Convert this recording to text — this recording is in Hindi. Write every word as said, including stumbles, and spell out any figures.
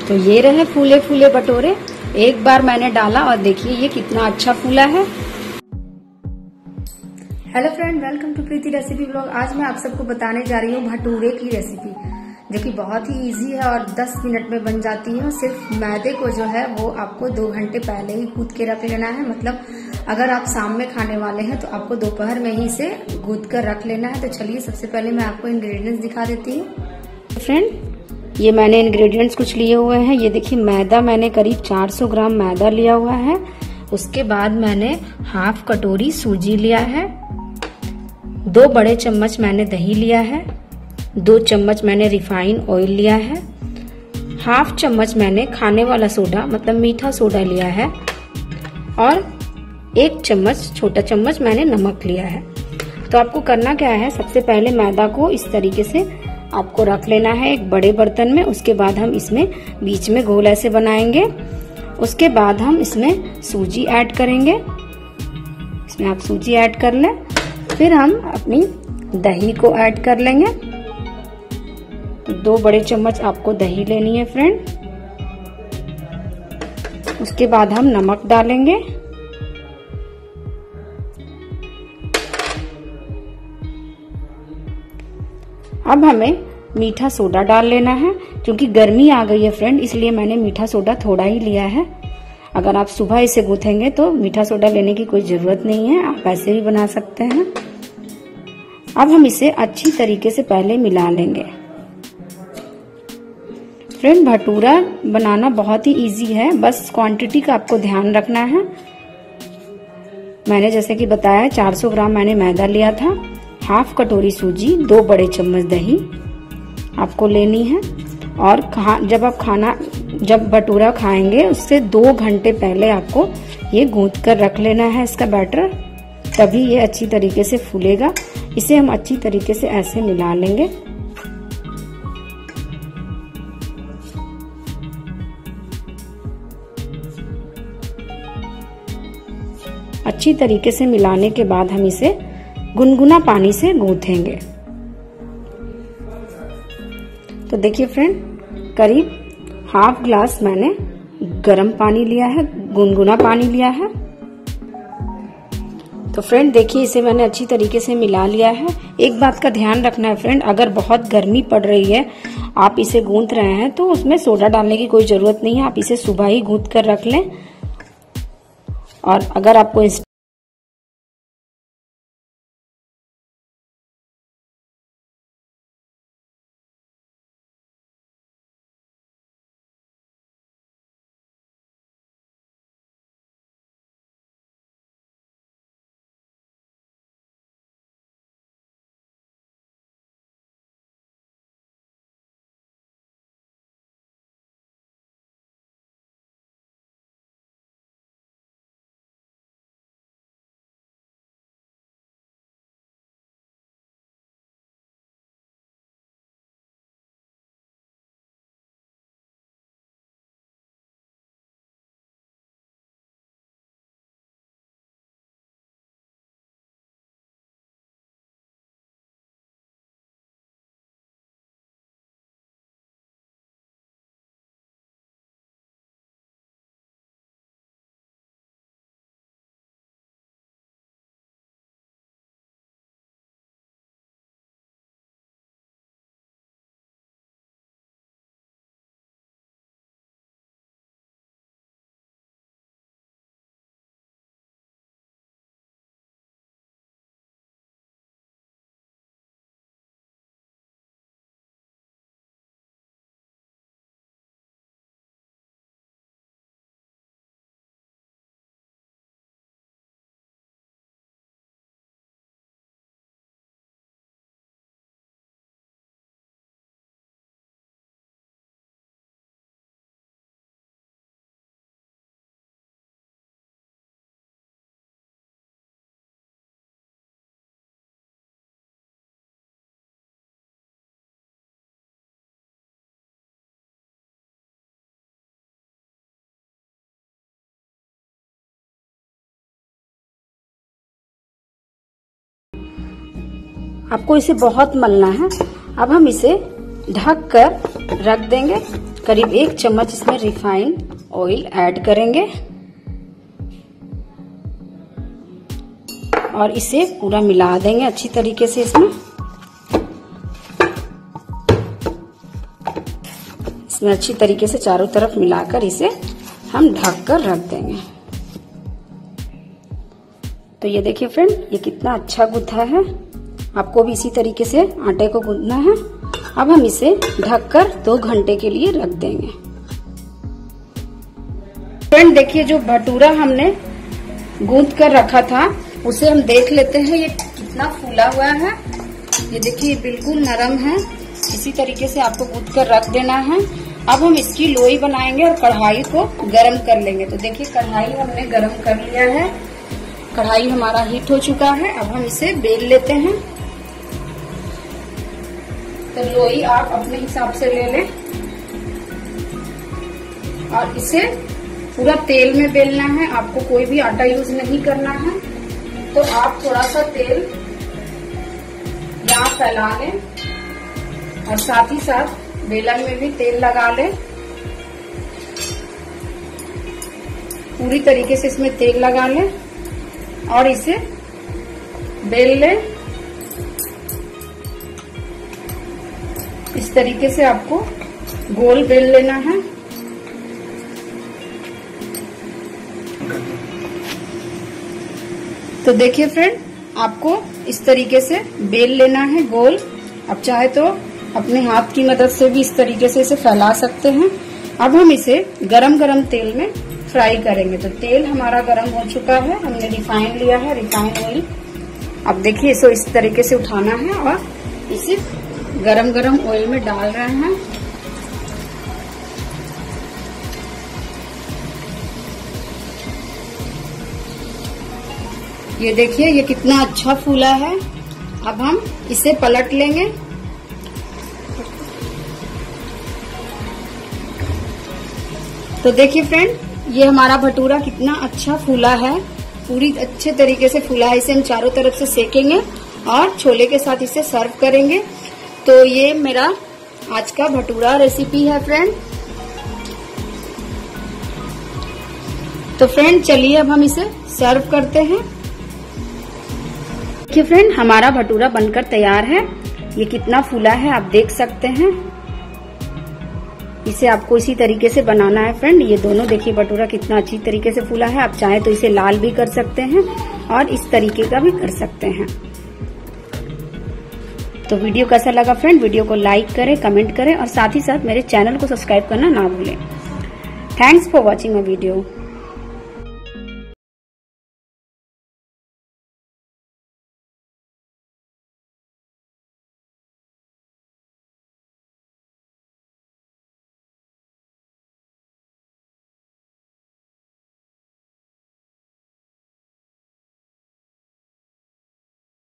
तो ये रहे फूले फूले भटूरे। एक बार मैंने डाला और देखिए ये कितना अच्छा फूला है। Hello friend, welcome to Preeti recipe blog. आज मैं आप सबको बताने जा रही हूँ भटूरे की रेसिपी, जो कि बहुत ही इजी है और दस मिनट में बन जाती है। सिर्फ मैदे को जो है वो आपको दो घंटे पहले ही गूंथ के रख लेना है। मतलब अगर आप शाम में खाने वाले हैं तो आपको दोपहर में ही से गूंथ कर रख लेना है। तो चलिए सबसे पहले मैं आपको इंग्रेडिएंट्स दिखा देती हूँ। फ्रेंड, ये मैंने इंग्रेडिएंट्स कुछ लिए हुए हैं। ये देखिए मैदा मैंने करीब चार सौ ग्राम मैदा लिया हुआ है। उसके बाद मैंने हाफ कटोरी सूजी लिया है। दो बड़े चम्मच मैंने दही लिया है। दो चम्मच मैंने रिफाइन ऑयल लिया है। हाफ चम्मच मैंने खाने वाला सोडा मतलब मीठा सोडा लिया है। और एक चम्मच छोटा चम्मच मैंने नमक लिया है। तो आपको करना क्या है, सबसे पहले मैदा को इस तरीके से आपको रख लेना है एक बड़े बर्तन में। उसके बाद हम इसमें बीच में गोल ऐसे बनाएंगे। उसके बाद हम इसमें सूजी ऐड करेंगे। इसमें आप सूजी ऐड कर लें। फिर हम अपनी दही को ऐड कर लेंगे। तो दो बड़े चम्मच आपको दही लेनी है फ्रेंड। उसके बाद हम नमक डालेंगे। अब हमें मीठा सोडा डाल लेना है। क्योंकि गर्मी आ गई है फ्रेंड, इसलिए मैंने मीठा सोडा थोड़ा ही लिया है। अगर आप सुबह इसे गूंथेंगे तो मीठा सोडा लेने की कोई जरूरत नहीं है, आप ऐसे भी बना सकते हैं। अब हम इसे अच्छी तरीके से पहले मिला लेंगे। फ्रेंड, भटूरा बनाना बहुत ही इजी है, बस क्वांटिटी का आपको ध्यान रखना है। मैंने जैसे कि बताया चार सौ ग्राम मैंने मैदा लिया था। हाफ कटोरी सूजी, दो बड़े चम्मच दही आपको लेनी है। और खा, जब आप खाना जब भटूरा खाएंगे उससे दो घंटे पहले आपको ये गूंथ कर रख लेना है इसका बैटर, तभी ये अच्छी तरीके से फूलेगा। इसे हम अच्छी तरीके से ऐसे मिला लेंगे। अच्छी तरीके से मिलाने के बाद हम इसे गुनगुना पानी से गूंथेंगे। तो देखिए फ्रेंड, करीब हाफ ग्लास मैंने गर्म पानी लिया है, गुनगुना पानी लिया है। तो फ्रेंड देखिए इसे मैंने अच्छी तरीके से मिला लिया है। एक बात का ध्यान रखना है फ्रेंड, अगर बहुत गर्मी पड़ रही है, आप इसे गूंथ रहे हैं तो उसमें सोडा डालने की कोई जरूरत नहीं है। आप इसे सुबह ही गूंथ कर रख लें। और अगर आपको आपको इसे बहुत मलना है। अब हम इसे ढक कर रख देंगे। करीब एक चम्मच इसमें रिफाइंड ऑयल ऐड करेंगे और इसे पूरा मिला देंगे अच्छी तरीके से। इसमें इसमें अच्छी तरीके से चारों तरफ मिलाकर इसे हम ढक कर रख देंगे। तो ये देखिए फ्रेंड, ये कितना अच्छा गूंथा है। आपको भी इसी तरीके से आटे को गूंथना है। अब हम इसे ढककर दो घंटे के लिए रख देंगे। फ्रेंड देखिए, जो भटूरा हमने गूंथ कर रखा था उसे हम देख लेते हैं ये कितना फूला हुआ है। ये देखिए बिल्कुल नरम है। इसी तरीके से आपको गूंथ कर रख देना है। अब हम इसकी लोई बनाएंगे और कढ़ाई को गरम कर लेंगे। तो देखिए कढ़ाई हमने गरम कर लिया है। कढ़ाई हमारा हीट हो चुका है। अब हम इसे बेल लेते हैं। तो लोई आप अपने हिसाब से ले लें और इसे पूरा तेल में बेलना है। आपको कोई भी आटा यूज नहीं करना है। तो आप थोड़ा सा तेल यहाँ फैला लें और साथ ही साथ बेलन में भी तेल लगा लें। पूरी तरीके से इसमें तेल लगा लें और इसे बेल लें। इस तरीके से आपको गोल बेल लेना है। तो देखिए फ्रेंड, आपको इस तरीके से बेल लेना है गोल। आप चाहे तो अपने हाथ की मदद से भी इस तरीके से इसे फैला सकते हैं। अब हम इसे गरम गरम तेल में फ्राई करेंगे। तो तेल हमारा गरम हो चुका है। हमने रिफाइन लिया है, रिफाइन ऑयल। अब देखिए इसे इस तरीके से उठाना है और इसे गरम गरम ऑयल में डाल रहे हैं। ये देखिए ये कितना अच्छा फूला है। अब हम इसे पलट लेंगे। तो देखिए फ्रेंड, ये हमारा भटूरा कितना अच्छा फूला है। पूरी अच्छे तरीके से फूला है। इसे हम चारों तरफ से सेकेंगे और छोले के साथ इसे सर्व करेंगे। तो ये मेरा आज का भटूरा रेसिपी है फ्रेंड। तो फ्रेंड चलिए अब हम इसे सर्व करते हैं। देखिए फ्रेंड, हमारा भटूरा बनकर तैयार है। ये कितना फूला है आप देख सकते हैं। इसे आपको इसी तरीके से बनाना है फ्रेंड। ये दोनों देखिए भटूरा कितना अच्छी तरीके से फूला है। आप चाहें तो इसे लाल भी कर सकते हैं और इस तरीके का भी कर सकते हैं। तो वीडियो कैसा लगा फ्रेंड? वीडियो को लाइक करें, कमेंट करें और साथ ही साथ मेरे चैनल को सब्सक्राइब करना ना भूलें। Thanks for watching my video.